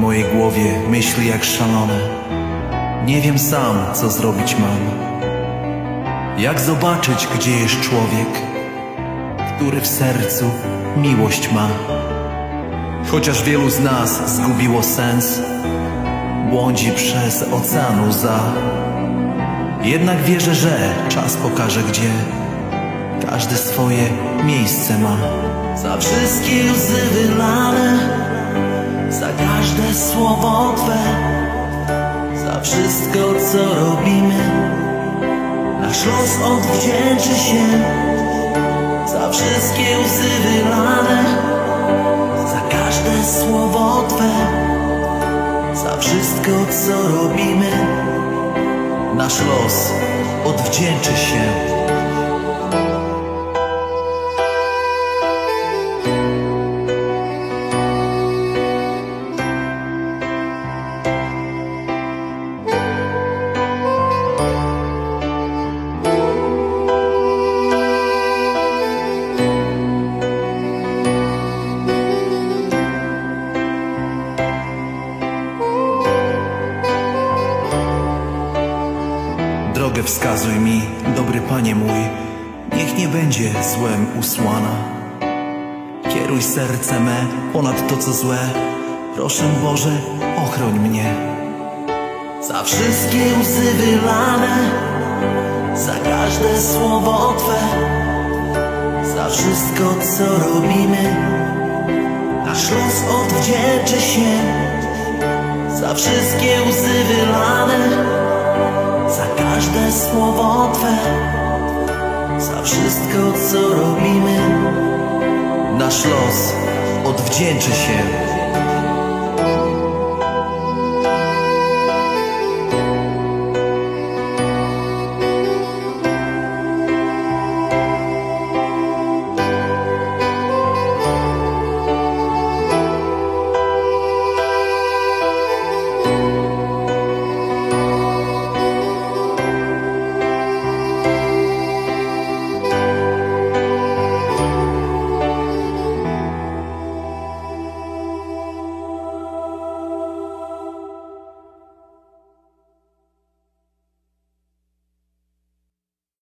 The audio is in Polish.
mojej głowie myśli jak szalone. Nie wiem sam, co zrobić mam. Jak zobaczyć, gdzie jest człowiek, który w sercu miłość ma? Chociaż wielu z nas zgubiło sens, błądzi przez ocean łza. Jednak wierzę, że czas pokaże, gdzie każdy swoje miejsce ma. Za wszystkie łzy wylane, za każde słowo Twe, za wszystko, co robimy, nasz los odwdzięczy się. Za wszystkie łzy wylane, za każde słowo Twe, za wszystko, co robimy, nasz los odwdzięczy się. Drogę wskazuj mi, dobry Panie mój, niech nie będzie złem usłana. Kieruj serce me ponad to, co złe, proszę Boże, ochroń mnie. Za wszystkie łzy wylane, za każde słowo Twe, za wszystko, co robimy, nasz los odwdzięczy się. Za wszystkie łzy wylane, za każde słowo Twe, za wszystko, co robimy, nasz los odwdzięczy się.